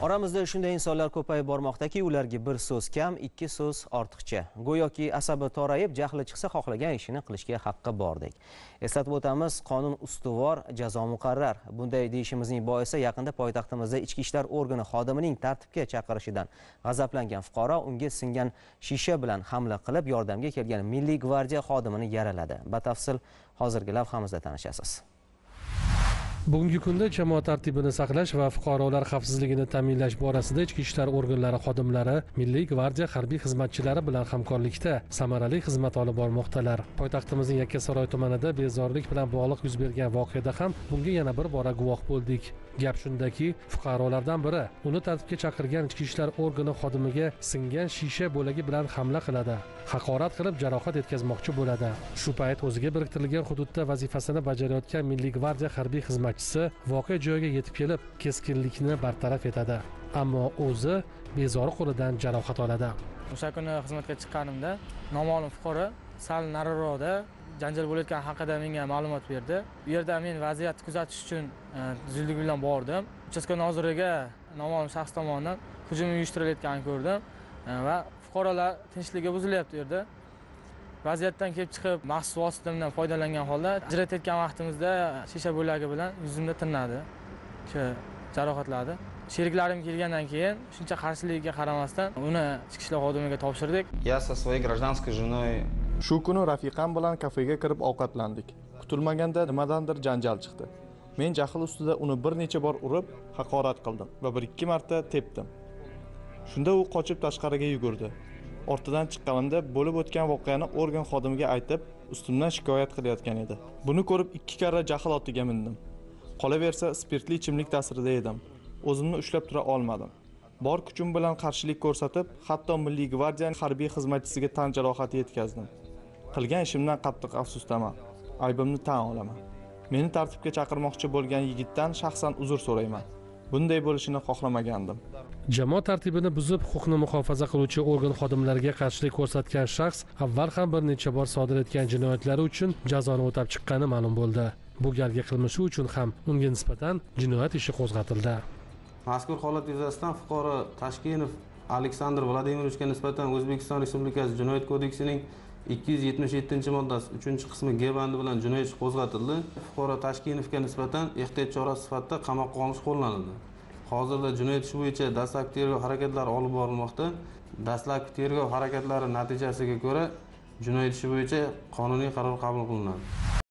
Oramizda shunday insonlar ko'payib bormoqdaki, ularga bir so'z kam, ikki so'z ortiqcha. Go'yoki asabi torayib, jahli chiqsa xohlagan ishini qilishga haqqi bordek. Eslatib o'tamiz, qonun ustuvor, jazo muqarrar. Bunday deyishimizning boisi yaqinda poytaxtimizda ichki ishlar organi xodimining tartibga chaqirishidan g'azablangan fuqaro unga singan shisha bilan hamla qilib, yordamga kelgan Milliy gvardiya xodimini yaraladi. Batafsil hozirgi lavhamizda tanishasiz. Bugungi kunda jamoat tartibini saqlash va fuqarolar xavfsizligini ta'minlash borasida ichki ishlar organlari xodimlari Milliy gvardiya harbiy xizmatchilari bilan hamkorlikda samarali xizmat olib bormoqdalar. Poytaxtimizning Yakkasaroy tumanida bezorilik bilan bog'liq yuz bergan voqeada ham bunga yana bir bora guvoh bo'ldik. Gap shundaki, fuqarolardan biri uni tartibga chaqirgan ichki ishlar organi xodimiga singan shisha bo'lagi bilan hamla qiladi. Haqorat qilib jarohat yetkazmoqchi bo'ladi. Shu payt o'ziga biriktirilgan hududda vazifasini bajarayotgan Milliy gvardiya harbiy xizmatchisi voqea joyiga yetib kelib, keskinlikni bartaraf etadi. Ammo o'zi bezori qo'lidan jarohat oladi. O'sha kuni xizmatga chiqqanimda noma'lum fuqaro sal nariroqda janjal bo'layotgani haqida menga ma'lumot berdi. Bu yerda men vaziyatni kuzatish uchun zudlik bilan bordim. Uchastka noziriga noma'lum shaxs tomonidan hujum uyushtirilayotganini ko'rdim va fuqarolar tinchligi buzilyapti yerda. Vaziyatdan kelib chiqib, maxsus vositadan foydalangan holda ajratayotgan vaqtimizda shisha bo'lagi bilan yuzimda tirnadi. Shu jarohatladi. Sheriklarim kelgandan keyin shuncha qarshiligiga qaramasdan uni ichki ishlar xodimiga topshirdik. Я со своей гражданской женой Shu kuni rafiqam bilan kafega kirib ovqatlandik. Kutilmaganda nimadandir janjal chiqdi. Men jahl ustida uni bir necha bor urib, haqorat qildim va bir-ikki marta tepdim. Shunda u qochib tashqariga yugurdi. Ortidan chiqqanimda bo'lib o'tgan voqeani organ xodimiga aytib, ustimdan shikoyat qilayotgan edi. Buni ko'rib ikki karra jahl otiga mindim. Qolaversa, spirtli ichimlik ta'sirida edim. O'zimni ushlab tura olmadim. Bor kuchim bilan qarshilik ko'rsatib, hatto Milliy gvardiya harbiy xizmatchisiga tan jarohati yetkazdim. Qilgan ishimdan qattiq afsusdaman. Aybimni tan olaman. Meni tartibga chaqirmoqchi bo'lgan yigitdan shaxsan uzr so'rayman. Bunday bo'lishini xohlamagandim. Jamoat tartibini buzib, huquqni muhofaza qiluvchi organ xodimlariga qarshilik ko'rsatgan shaxs avval ham bir necha bor sodir etgan jinoyatlari uchun jazoni o'tab chiqqani ma'lum bo'ldi. Bu galgi qilmishi uchun ham unga nisbatan jinoyat ishi qo'zg'atildi. Mazkur holat yuzasidan fuqaro Tashkinov Aleksandr Vladimirovичga nisbatan O'zbekiston Respublikasi Jinoyat kodeksining 277-moddasi 3-qismi G bandi bilan jinoyat ishi qo'zg'atildi. Fuqaro Tashkinovga nisbatan ehtiyot chorasi sifatida qamoqqa olish qo'llanildi. Hozirda jinoyat ishi bo'yicha dastlabki tergov harakatlari olib borilmoqda. Dastlabki tergov harakatlari natijasiga ko'ra jinoyat ishi bo'yicha qonuniy qaror qabul qilinadi.